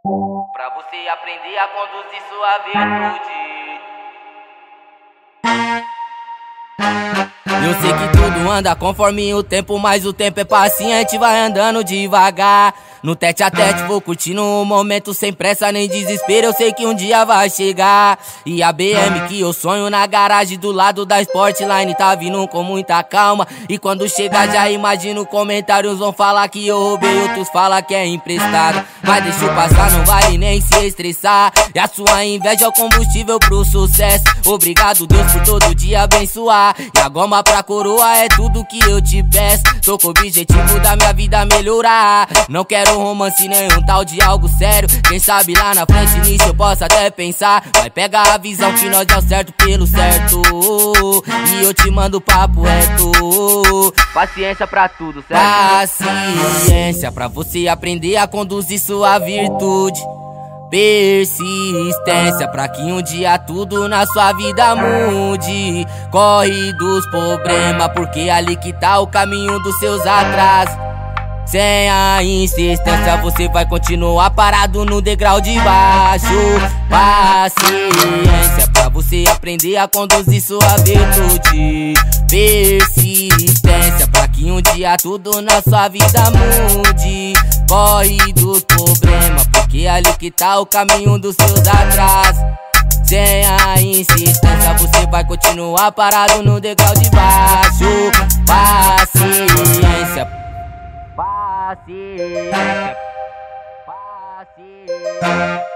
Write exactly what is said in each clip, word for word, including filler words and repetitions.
Pra você aprender a conduzir sua virtude. Eu sei que tudo anda conforme o tempo, mas o tempo é paciente, vai andando devagar. No tete a tete vou curtindo o momento sem pressa nem desespero, eu sei que um dia vai chegar. E a B M que eu sonho na garagem do lado da Sportline tá vindo com muita calma. E quando chegar já imagino comentários vão falar que eu roubei, outros falam que é emprestado. Mas deixa eu passar, não vale nem se estressar. E a sua inveja é o combustível pro sucesso. Obrigado Deus por todo dia abençoar. E a goma pra coroa é tudo que eu te peço. Tô com o objetivo da minha vida melhorar. Não quero romance nenhum tal de algo sério. Quem sabe lá na frente nisso eu posso até pensar. Vai pegar a visão que nós dá o certo pelo certo. E eu te mando papo reto. Paciência pra tudo, certo? Paciência pra você aprender a conduzir sua virtude. Persistência pra que um dia tudo na sua vida mude. Corre dos problemas, porque é ali que tá o caminho dos seus atrasos. Sem a insistência você vai continuar parado no degrau de baixo. Paciência pra você aprender a conduzir sua virtude. Persistência pra que um dia tudo na sua vida mude. Corre dos problemas, porque é ali que tá o caminho dos seus atrasos. Sem a insistência você vai continuar parado no degrau de baixo. Paciência, paciência, paciência.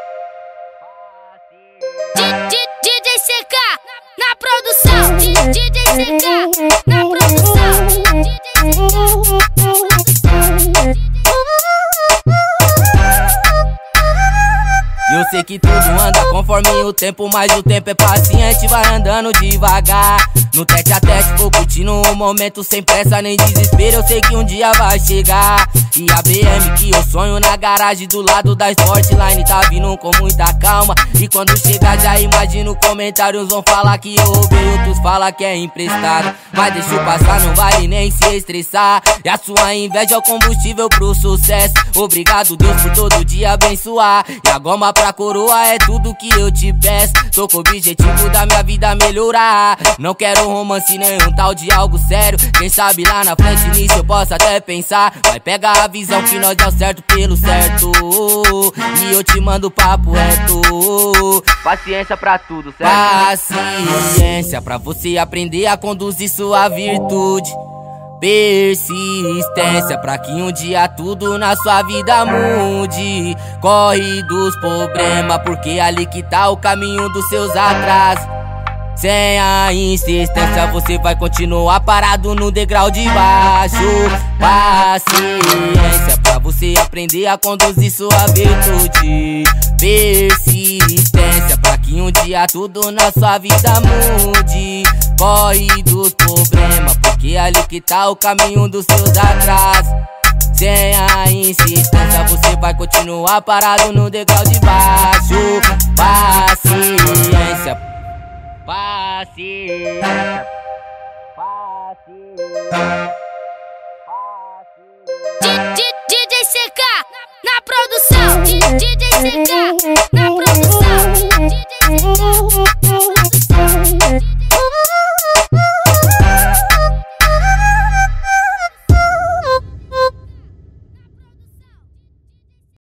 D J C K na produção, D J C K na produção, D J C K na produção. Eu sei que tudo anda conforme o tempo, mas o tempo é paciente, vai andando devagar. No tete a tete vou curtindo o momento sem pressa nem desespero, eu sei que um dia vai chegar. E a B M que eu sonho na garagem do lado da Sportline tá vindo com muita calma. E quando chegar já imagino comentários vão falar que eu roubei, outros falam que é emprestado. Mas deixa eu passar, não vale nem se estressar. E a sua inveja é o combustível pro sucesso. Obrigado Deus por todo dia abençoar. E a goma pra coroa é tudo que eu te peço. Tô com o objetivo da minha vida melhorar. Não quero romance nenhum tal de algo sério. Quem sabe lá na frente nisso eu posso até pensar. Vai pegar a visão que nós dá o certo pelo certo. E eu te mando papo reto. Paciência pra tudo, certo? Paciência pra você aprender a conduzir sua virtude. Persistência pra que um dia tudo na sua vida mude. Corre dos problemas, porque é ali que tá o caminho dos seus atrasos. Sem a insistência você vai continuar parado no degrau de baixo. Paciência pra você aprender a conduzir sua virtude. Persistência pra que um dia tudo na sua vida mude. Corre dos problemas, porque é ali que tá o caminho dos seus atrasos. Sem a insistência você vai continuar parado no degrau de baixo. Paciência, paciência, paciência, paciência. D J C K na produção, D J C K na produção.